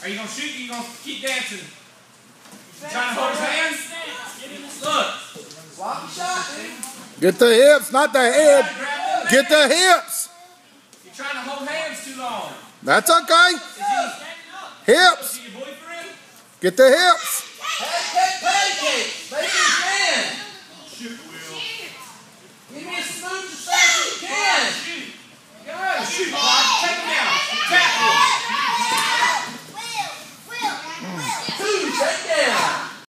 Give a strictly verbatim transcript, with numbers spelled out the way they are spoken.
Are you going to shoot or are you going to keep dancing? You trying to hold his hands? Look. Block the shot, dude. Get the hips, not the head. Get the hips. You're trying to hold hands too long. That's okay. Is he, Hips. is he your boyfriend? Get the hips.